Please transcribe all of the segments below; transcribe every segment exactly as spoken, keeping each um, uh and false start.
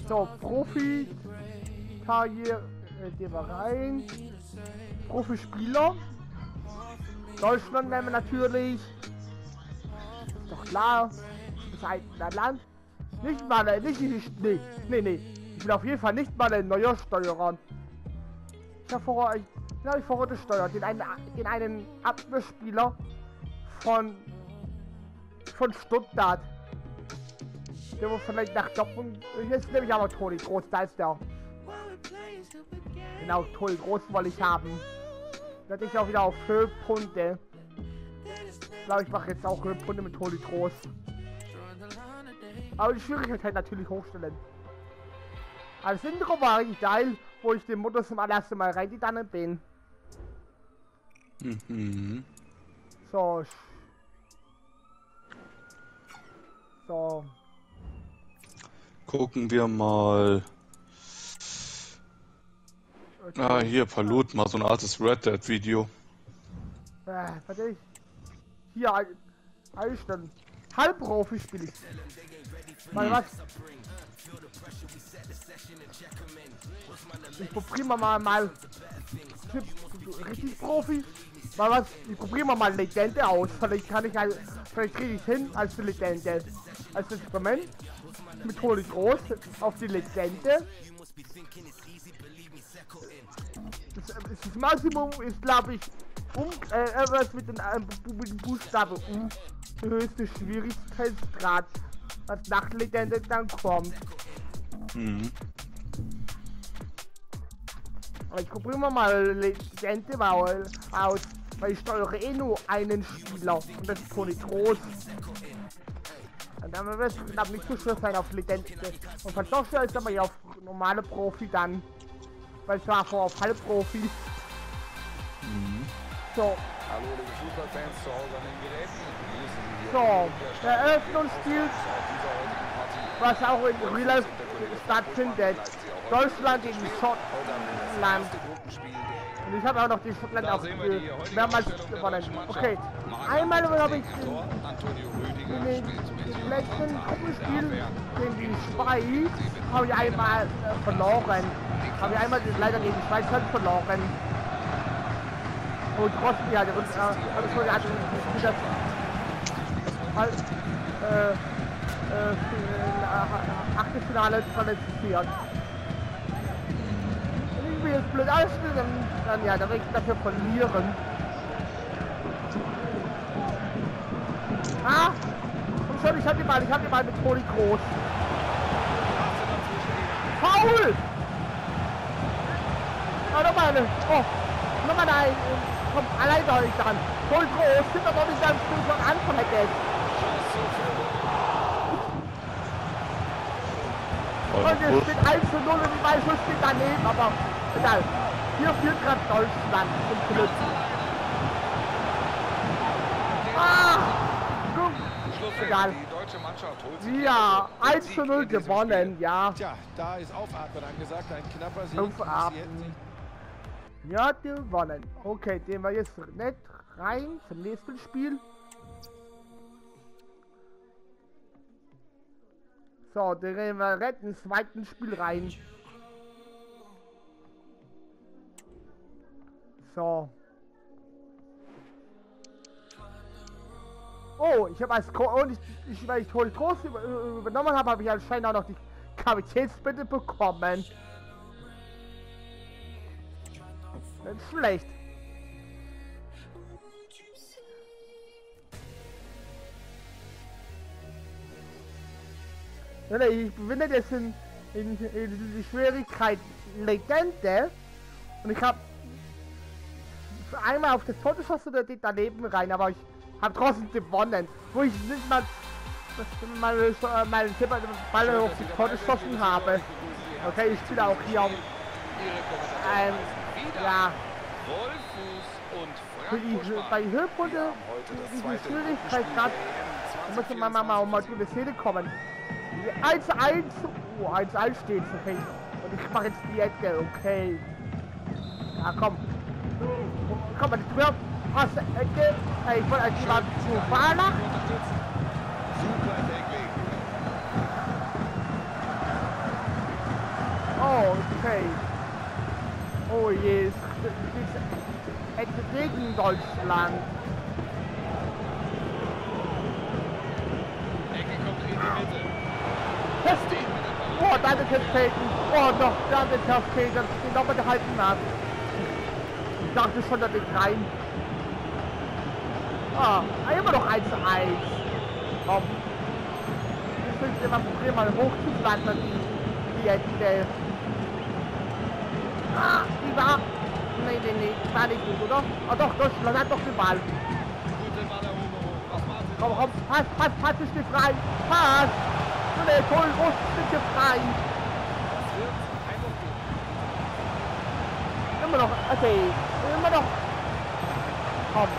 So, Profi, Karriere, äh, gehen wir rein. Profispieler. Deutschland wären wir natürlich. Ist doch klar. Das ist ein Land. Nicht mal, nicht, nicht, nee, nee, nee. Ich bin auf jeden Fall nicht mal ein neuer Steuerer. Ich habe vorher, ich, ja, ich vorher gesteuert, den einen, den einen Abwehrspieler von, von Stuttgart. Der muss vielleicht nach Dortmund, jetzt nehme ich aber Toni Groß, da ist der. Genau, Toni Groß wollte ich haben. Da hatte ich auch wieder auf Höhepunkte. Ich glaube, ich mache jetzt auch Höhepunkte mit Toni Groß. Aber die Schwierigkeit halt natürlich hochstellen. Also das Intro war richtig geil, wo ich den Modus zum allerersten Mal reingegangen bin. Mhm. So. So. Gucken wir mal. Okay. Ah, hier, Palut, mal so ein altes Red Dead Video. Äh, warte ich. Hier, einstellen. Halbprofi spiele ich. Mal Hm. was? Ich probiere mal mal. Richtig Profi. Mal was? Ich probiere mal Legende aus. Vielleicht kann ich halt. Vielleicht kriege ich hin als die Legende. Als Experiment. Mit Toni Groß auf die Legende. Das, das Maximum ist, glaube ich, um, äh, etwas mit den äh, mit dem Buchstabe U. Der höchste Schwierigkeitsgrad, was nach Legende dann kommt. Mhm. Aber ich probiere mal Legende weil, aus, weil ich steuere eh nur einen Spieler und das ist Toni Groß. Und dann wird es glaube nicht so schwer sein auf Legende. Und von Software ist aber ja auf normale Profi dann. Weil ich war vorher auf Halbprofi. Mhm. So. Hallo liebe Fußballfans zu Hause an den Geräten. So, der Eröffnungsspiel, was auch in Real Life stattfindet. Deutschland gegen Schottland. Und ich habe auch noch die Schottland auch mehrmals gewonnen. Okay, einmal habe ich in den letzten Gruppenspiel gegen die Schweiz habe ich einmal äh, verloren. Habe ich einmal leider gegen die Schweiz halt verloren. Und trotzdem, ja, der und, äh, aber ich wollte also wieder halt, äh, äh, Achtelfinale qualifiziert. Wenn ich mir jetzt blöd ausstelle, dann, dann ja, dann werde ich dafür verlieren. Ah! Komm schon, ich hab die Ball, ich hab die Ball mit Toni Groß. Foul! Ah, nochmal eine. Oh, nochmal ein. Komm, allein soll ich dran. Voll groß, sind aber nicht ganz gut von Anfang weg. Und es steht eins zu null und die Ballschuss steht daneben, aber egal. Hier führt gerade Deutschland zum Glück. Ah! Guck! Egal. Die deutsche Mannschaft holt sich Ja, die eins zu null gewonnen, ja. Tja, da ist Aufatmen angesagt, ein knapper Sieg. Aufatmen. Ja, gewonnen. Okay, den wir jetzt nicht rein zum nächsten Spiel. So, den gehen wir retten ins zweiten Spiel rein. So. Oh, ich habe als Ko und ich, ich, weil ich Toni Groß über, übernommen habe, habe ich anscheinend auch noch die Kapitänsbitte bekommen. Nicht schlecht. Ich bin jetzt in, in, in die Schwierigkeit Legende und ich habe einmal auf das Tor geschossen oder daneben rein, aber ich habe trotzdem gewonnen, wo ich nicht mal mal mal Ball auf das Tor geschossen habe. Okay, ich spiele auch hier auf ähm, ja. Für die, bei Höhepunkte, diese Schwierigkeit gerade, da muss man mal, mal, mal durch die Szene kommen. eins zu eins, oh, eins zu eins steht, okay. Und ich mache jetzt die Ecke, okay. Ja, komm. Komm mal, du hast Ecke. Ich wollte eigentlich mal zu Fahrer. Okay. Oh je, es ist gegen Deutschland. Ecke kommt in die Mitte. Festi! Oh, da ist jetzt Peyton. Oh, doch, da ist jetzt Peyton, dass ich den nochmal gehalten habe. Ich dachte schon, da geht rein. Ah, immer noch eins zu eins. Komm. Das ist immer ein Problem, mal hochzuflattern, die, die jetzt, ah, die war, nee, nee, nee, die war nicht gut, oder? Ah doch, Deutschland hat doch den Ball. Gute Balleroberung. Was machen Sie? Komm, komm, pass, pass, pass, ist dir frei. Pass. So, der Kohl, groß, ist dir frei. Das wird Einwurf geben. Immer noch, okay, immer noch. Komm.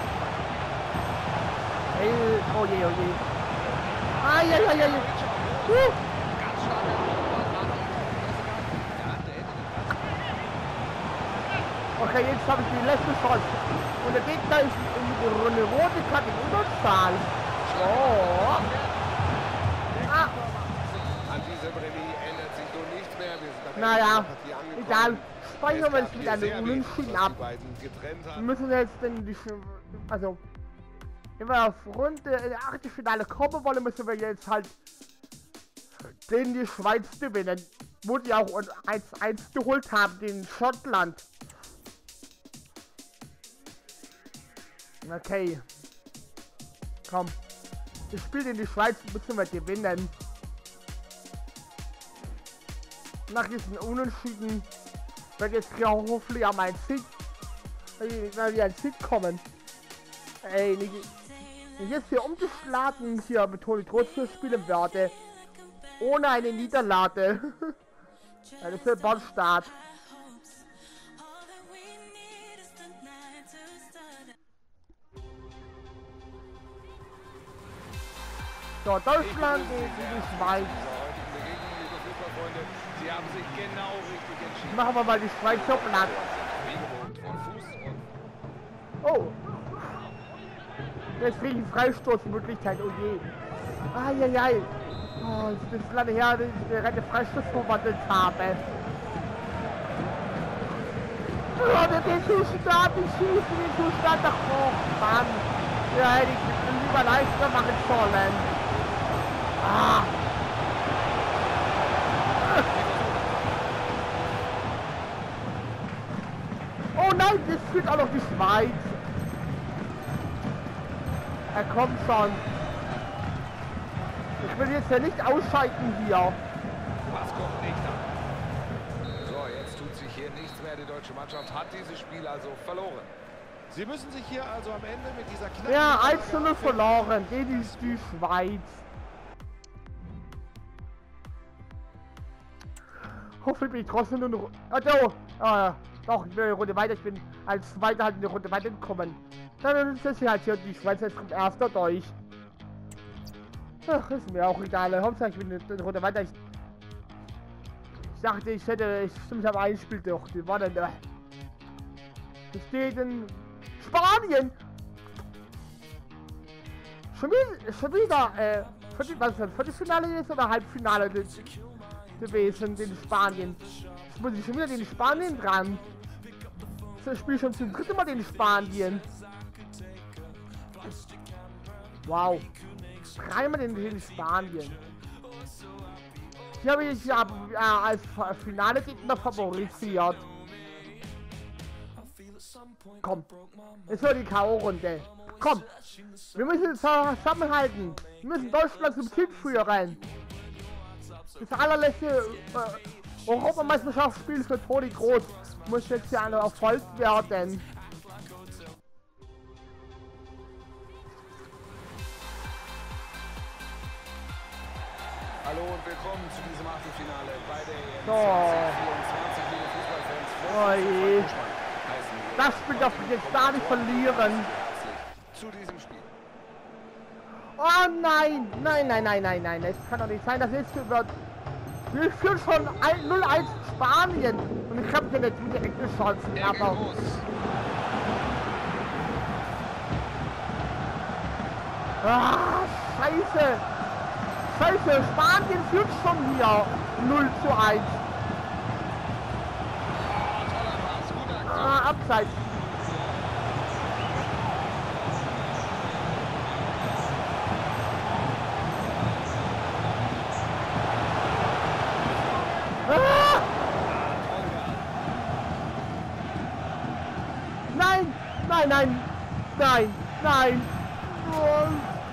Hey, oh je, oh je. Ai, ai, ai, ai. Uh. Ganz starker Ball. Ja, der hätte den Pass. Okay, jetzt habe ich die letzte Chance. Und der Gegner ist in eine rote Karte in Unterzahl. Oh. Ah. An diesem Remis ändert sich nun nichts mehr. Wir sind am Naja, Ende der Partie angekommen. egal. Speichern wir Es es gab mit hier einem sehr wenig, Unentschieden was ab. die beiden getrennt hat. Wir müssen jetzt denn die, Sch- also, wenn wir auf Runde, in der Achtelfinale kommen wollen, müssen wir jetzt halt gegen die Schweiz gewinnen. Wo die auch eins eins geholt haben, den Schottland. Okay. Komm. Das Spiel in die Schweiz müssen wir gewinnen. Nach diesen Unentschieden wird jetzt hier hoffentlich auch mein Sieg, weil wir ein Sieg kommen. Ey, nicht, nicht jetzt hier umgeschlagen hier mit Toni trotzdem spielen werde. Ohne eine Niederlage. Ja, das ist ein Ballstart. So, Deutschland gegen die Schweiz. Sie haben sich genau richtig entschieden. Machen wir mal die Schweiz so platt. Wie gewohnt, von Fuß und Oh. Jetzt kriege ich Freistoßmöglichkeit, oh je. Eieiei. Oh, es ist lange her, dass ich eine reine Freistoß verwandelt habe. Oh, der geht zu stark, ich schieße den zu stark nach hoch. Mann. Ja, hätte ich lieber leichter machen sollen. Ah. Oh nein, das führt auch noch die Schweiz. Er kommt schon. Ich will jetzt ja nicht ausschalten hier. was kommt nicht an. So, jetzt tut sich hier nichts mehr. Die deutsche Mannschaft hat dieses Spiel also verloren. Sie müssen sich hier also am Ende mit dieser knappen Ja, eins zu Niederlage null verloren. Gegen die Schweiz. Hoffentlich bin ich trotzdem nur eine Runde. Also, äh, doch, ich will eine Runde weiter. Ich bin als Zweiter halt in eine Runde weitergekommen. Dann ist das hier halt hier die Schweiz jetzt kommt erster durch. Ach, ist mir auch egal. Hauptsache ich bin eine Runde weiter. Ich, ich dachte, ich hätte. Ich stimmt, ich habe ein Spiel doch. Die war denn da. Das steht in Spanien! Schon wieder, schon wieder, äh, Viertel, was ist das, Viertelfinale jetzt oder Halbfinale des, gewesen, den Spanien? Jetzt muss ich schon wieder den Spanien dran. Das Spiel schon zum dritten Mal den Spanien. Wow. Dreimal den, den Spanien. Hier habe ich ja äh, als Finale Gegner favorisiert. Komm, es wird die K O-Runde. Komm, wir müssen zusammenhalten. Wir müssen Deutschland zum Sieg führen. Das allerletzte äh, Europameisterschaftsspiel für Toni Kroos muss jetzt ja ein Erfolg werden. Hallo und willkommen zu diesem Achtelfinale bei der E M So. zwanzig vierundzwanzig, liebe Fußballfans. Oh je. Heißen wir Das Spiel darf ich jetzt gar nicht verlieren. zu diesem Spiel. Oh nein, nein, nein, nein, nein, nein, es kann doch nicht sein, dass jetzt wird. Wir führen schon null eins Spanien und ich habe hier nicht die direkte Chancen, Er geht aber los. ah, scheiße, scheiße, Spanien führt schon hier null zu eins. abseits. Ah! Nein, nein, nein, nein, nein. Oh.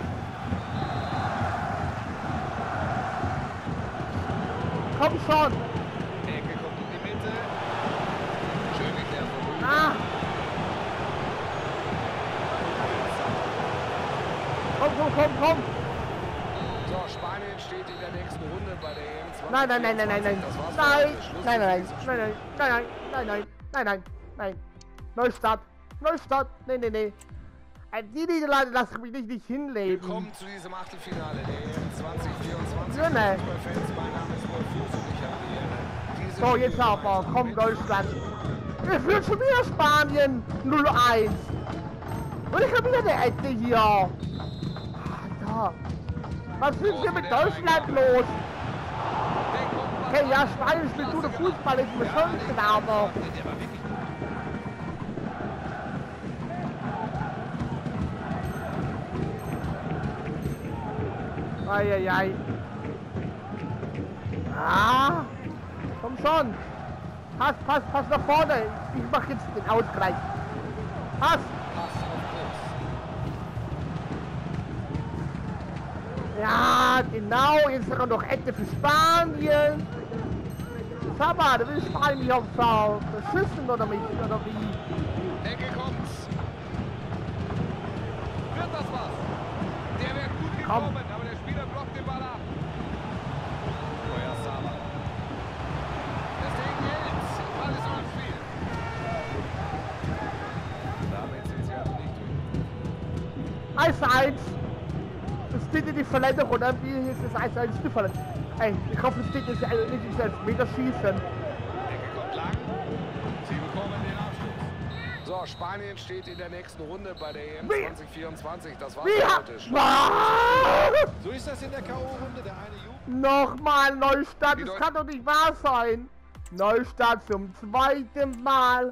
Komm schon. Ecke kommt in die Mitte. Schön geklärt von Rüdiger. Ah. Komm, komm, komm, komm. So, Spanien steht in der nächsten Runde bei der E M zwanzig vierundzwanzig. Nein, nein, nein, nein, nein, nein. Das war's für Nein, heute. Schluss nein, mit nein, diesem nein, Spiel. nein, nein, nein, nein, nein, nein, nein. Neustart. Neustart. Nee, nee, nee. Die Niederlage lassen mich nicht, nicht hinleben. Willkommen zu diesem Achtelfinale der E M zwanzig vierundzwanzig. Ja, ne. Fußballfans, mein Name ist Wolf Fuß und ich habe die Ehre, diese So, jetzt Spiele aber. gemeinsam Komm, mit Deutschland. Wir führen schon wieder Spanien. null eins. Und ich habe wieder der Ecke hier. Ah, da. Was ist hier mit Deutschland los? Okay, ja, Spanien spielt gute Fußball, ist mir schon klar, aber... Eieiei. Ah, komm schon. Pass, pass, pass nach vorne. Ich mach jetzt den Ausgleich. Pass. Pass auf Groß. Ja, genau. Jetzt ist noch Ende für Spanien. Sag mal, du willst Spanien mich auf verschissen oder mich, oder wie? Ecke kommt's. Wird das was? Der wäre gut gekommen, Komm. aber der Spieler blockt den Ball ab. Neuer Saba. Das Ding hält. Ball ist noch im Spiel. Damit sind sie also nicht durch. eins zu eins. Das steht in die Verlängerung, oder wie ist das eins zu eins gefallen? Ey, ich hoffe, es steht nicht ins Elfmeterschießen. Ecke kommt lang. Sie bekommen den Abschluss. So, Spanien steht in der nächsten Runde bei der E M Wie? zwanzig vierundzwanzig. Das war's Wie für ha- heute. Schluss. Ah! So ist das in der K O-Runde. Der eine jubelt. Nochmal Neustart, Die das Deu- kann doch nicht wahr sein. Neustart zum zweiten Mal.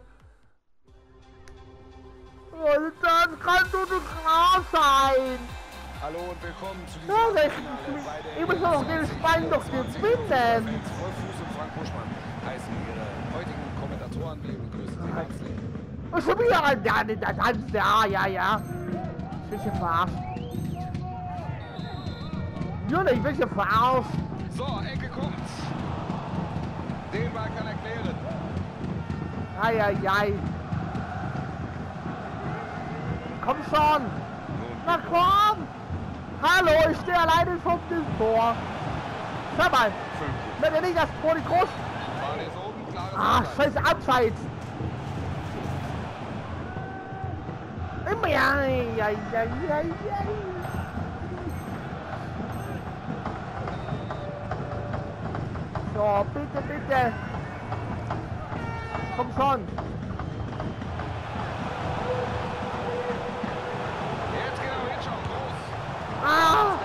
Und das kann doch nicht wahr sein. Hallo und willkommen zu diesem Ja, das- Achtelfinale bei der ich muss doch den Spanien doch zwanzig gewinnen. Fans Wolf Fuß und Frank Buschmann heißen ihre heutigen Kommentatoren. Wir begrüßen sie herzlich. Und schon wieder ein ja, der Tanz, ja, ja, ja. Ich will hier verarscht. Junge, ich will hier verarscht. So, Ecke kommt. Den Ball kann er klären. Eieiei. Komm schon. Na komm. Hallo, ich stehe alleine vor dem Tor. Sag mal, wenn er nicht das Tor nicht groß. Ball ist oben, klares Ah, Abseits. scheiße, abseits. Immer ja, ja, ja, ja, ja. So, bitte, bitte. Komm schon. Jetzt genau hinschauen, groß. Ah!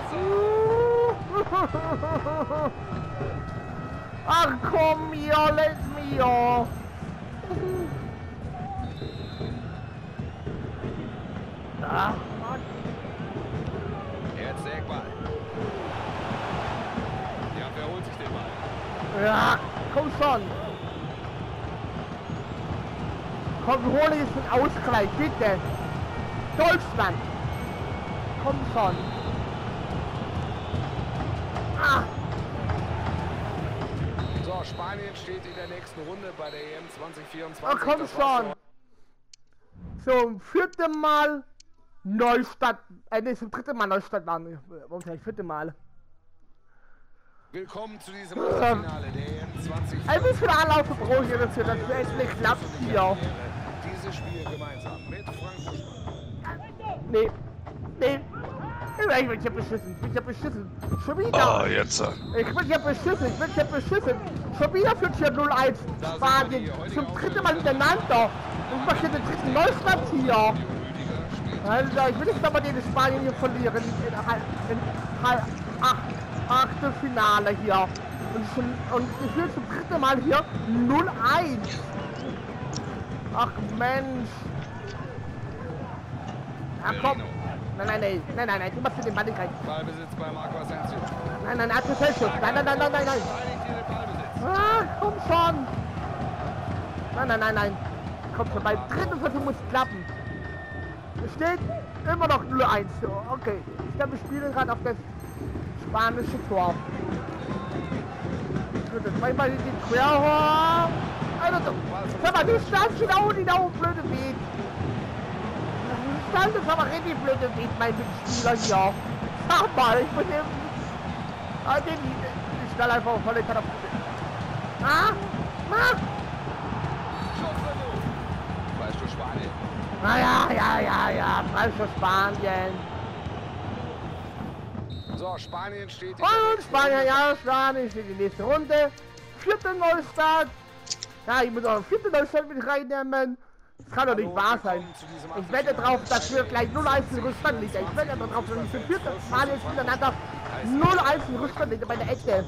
Klasse. Ach komm, mio, let mio. Ach, Mann. Jetzt der Eckball. Ja, wer holt sich den Ball? Ja, komm schon. Komm, hole jetzt den Ausgleich, bitte. Deutschland. Komm schon. Ah, So, Spanien steht in der nächsten Runde bei der E M zwanzig oh, vierundzwanzig. komm Das war's schon. So, vierte Mal Neustadt. Äh, nee, zum dritten Mal Neustadt waren wir. Warum sag ich vierte Mal? Willkommen zu diesem Achtelfinale der E M zwanzig Ein bisschen Anlaufe brauche ich dafür, dass es echt nicht klappt hier. Dieses Spiel gemeinsam mit Frank Buschmann. Nee. Nee. Ich bin ja beschissen. Ich bin ja beschissen. Schon wieder. Ah, jetzt. Ich bin ja beschissen. Ich bin ja beschissen. Schon wieder führt hier null eins Spanien. Zum dritten Mal hintereinander. Ich mache hier den dritten Neustart hier. Rüdiger spielt. Alter, ich will nicht aber den Spanien hier verlieren. In, in, in ach, Achtelfinale hier. Und, schon, und ich will zum dritten Mal hier null eins. Ach Mensch. Ja, komm. Nein, nein, nein, nein, nein, nein, du machst den Ball nicht rein. Ballbesitz bei Marco Asensio. Nein, nein, nein, Fehlschuss. Nein, nein, nein, nein, nein, nein. Verteidigt hier den Ballbesitz. Ah, komm schon. Nein, nein, nein, nein. Komm schon, beim dritten Versuch muss es klappen. Es steht immer noch null eins. Okay, ich glaube, wir spielen gerade auf das spanische Tor. Gut, das war mal die Quer. Also, sag mal, du standst genau in der blöde Weg. Du standest aber richtig blöde Weg, mein Mitspieler hier. Sag mal, ich bin eben... Ah, den, ich stelle einfach voll den Tat. Ah, ah. Schussversuch. Freistoß Spanien. Na ja, ja, ja, ja, Freistoß Spanien. So, Spanien steht in der Und nächsten Spanien, Runde. ja, Spanien steht die nächste Runde. Vierte Neustart. Ja, ich muss auch einen vierten Neustart mit reinnehmen. Das kann doch nicht Hallo, wahr sein. willkommen zu diesem Ich wette Achtelfinale. drauf, dass wir gleich null eins in Rückstand liegen. Ich wette darauf, dass wir vierte Spanien hintereinander null eins in Rückstand liegen bei der Ecke.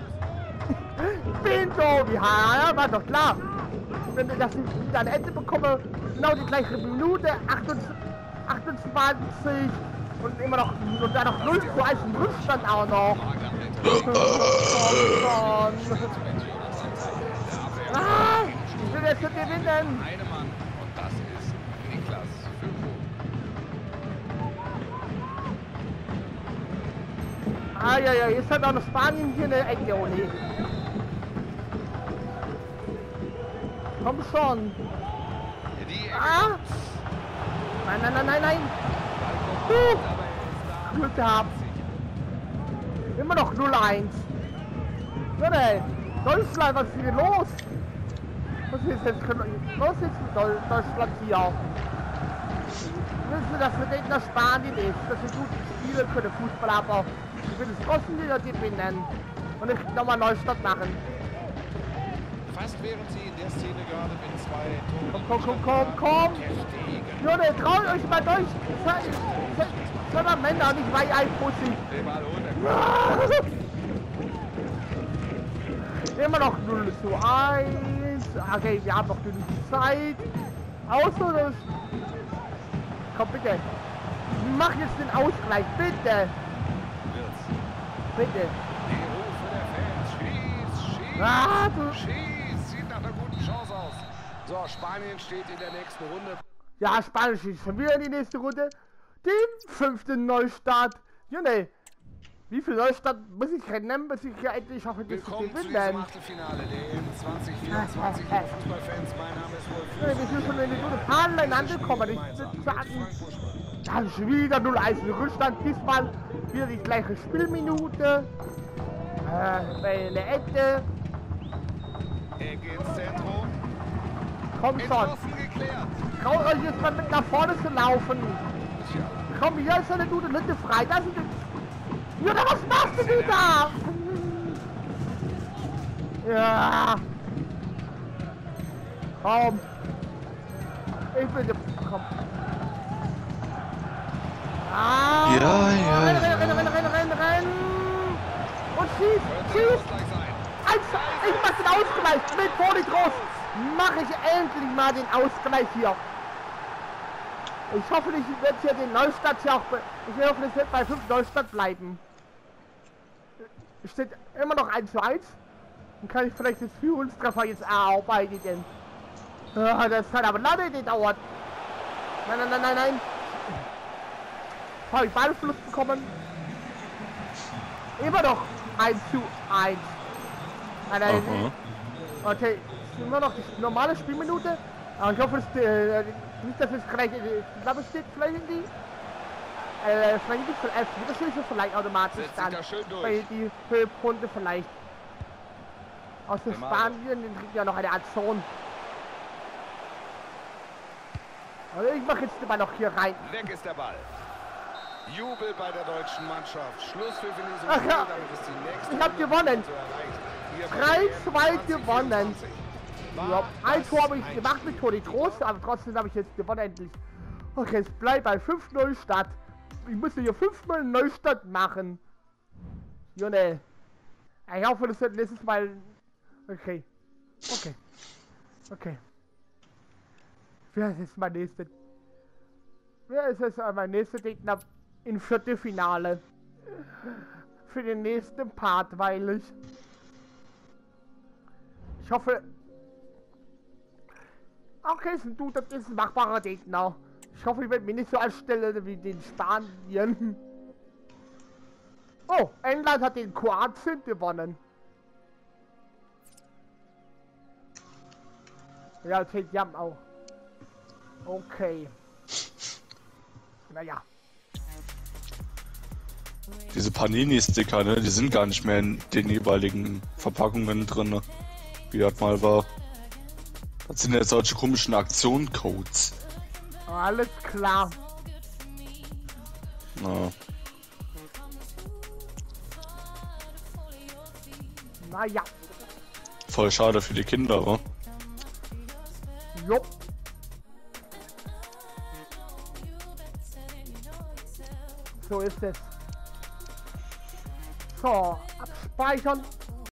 Bin doof, ja, war doch klar. Wenn ich das wieder eine Ende bekomme, genau die gleiche Minute, achtundzwanzig und immer noch, und dann noch null zu eins im Rückstand auch noch. Komm schon. Ah, ich will jetzt gewinnen. Eine Mann und das ist Niklas Füllkrug. Ah ja, ja, jetzt hat auch noch Spanien hier eine Ecke, oh nee. Komm schon. Die Ecke Ah! kommt. Nein, nein, nein, nein, nein. Uh, Dabei ist da. Glück gehabt. Immer noch null eins. So, ey. Deutschland, was ist hier los? Was ist jetzt, was ist mit Deu- Deutschland hier? Wissen Sie, dass wir denken, dass Spanien ist, dass wir gut spielen können, Fußball, aber ich will es trotzdem wieder gewinnen. Und ich nochmal Neustart machen. Fast wären sie in der Szene gerade mit zwei Toren. Komm, komm, komm, komm, komm. Junge, traut euch mal durch. Sondern Männer, nicht bei Einpussig. Den Ball holt er. Immer noch null zu eins. Okay, wir haben noch genug Zeit. Außer das. Komm bitte. Mach jetzt den Ausgleich, bitte. Wirtz. Bitte. Die Rufe der Fans. Schieß, schieß, Ah, du. schieß. Sieht nach einer guten Chance aus. So, Spanien steht in der nächsten Runde. Ja, Spanisch ist schon wieder in die nächste Runde. Den fünften Neustart. Junge, wie viel Neustart muss ich rennen, bis ich hier endlich hoffe, das zu Willkommen zu diesem gewinnen? Achtelfinale der E M zwanzig vierundzwanzig. Äh, äh, äh. Liebe Fußballfans, mein Name ist Wolf. Junge, wir sind schon in die gute Paarlein angekommen. Ich Gemeinsam bin mit sagen. Frank Buschmann. Dann schon wieder null eins in Rückstand. Diesmal wieder die gleiche Spielminute. Äh, bei der Ecke. Ecke ins Zentrum. Komm schon. Entschlossen geklärt. Traut euch jetzt mal mit nach vorne zu laufen. Tja, Komm, hier ist eine gute Lücke frei. Das ist Jutta, was machst du da? Ja. Komm. Ich will dir. Komm. Ah. Ja, ja, Renn, renn, ja. renn, renn, renn, renn, renn. Und schieß, könnte der schieß. Ausgleich sein. Eins, ich mach den Ausgleich mit Toni Groß. Mach ich endlich mal den Ausgleich hier. Ich hoffe, ich werde hier den Neustart hier auch. Be ich hoffe, es wird bei fünf Neustart bleiben. Es steht immer noch eins zu eins. Dann kann ich vielleicht das Führungstreffer jetzt erarbeiten. Ah, das kann aber lange gedauert. Nein, nein, nein, nein, nein. Habe ich Ballfluss bekommen? Immer noch eins zu eins. Nein, nein, Aha. okay, ist immer noch die normale Spielminute. Aber ich hoffe, es, äh, nicht, dass es gleich, äh, ich glaube, es steht vielleicht in die, äh, vielleicht nicht von elf Wiederschüsse vielleicht automatisch Setzt sich dann. da schön durch. Bei die Höhepunkte vielleicht. Aus der Demaro. Spanien, den kriegt ja noch eine Art Zone. Also ich mache jetzt den Ball noch hier rein. Weg ist der Ball. Jubel bei der deutschen Mannschaft. Schlusspfiff in diesem Ach Spiel, ja. damit ist die nächste Ich hab Runde gewonnen. so erreicht. Hier bei drei der E M zwei zwanzig gewonnen. vierundzwanzig. Ja, War ein das Tor habe ich ein gemacht mit Toni Groß, aber trotzdem habe ich jetzt gewonnen endlich. Okay, es bleibt bei fünf null Start. Ich muss hier fünf null Neustart machen. Junge. Ich hoffe, das wird nächstes Mal... Okay. Okay. Okay. Wer ist mein nächster? Wer ist es mein nächster Gegner im Viertelfinale? Für den nächsten Part, weil ich... Ich hoffe... Okay, ist ein Dude, das ist ein machbarer Gegner. Ich hoffe, ich werde mir nicht so anstellen wie den Spanien. Oh, England hat den Kroatien gewonnen. Ja, okay, die haben auch. Okay. Naja. Diese Panini-Sticker, ne, die sind gar nicht mehr in den jeweiligen Verpackungen drin, wie das mal war. Das sind jetzt solche komischen Aktioncodes. Alles klar. Na. Naja. Voll schade für die Kinder, wa? Jupp. So ist es. So, abspeichern.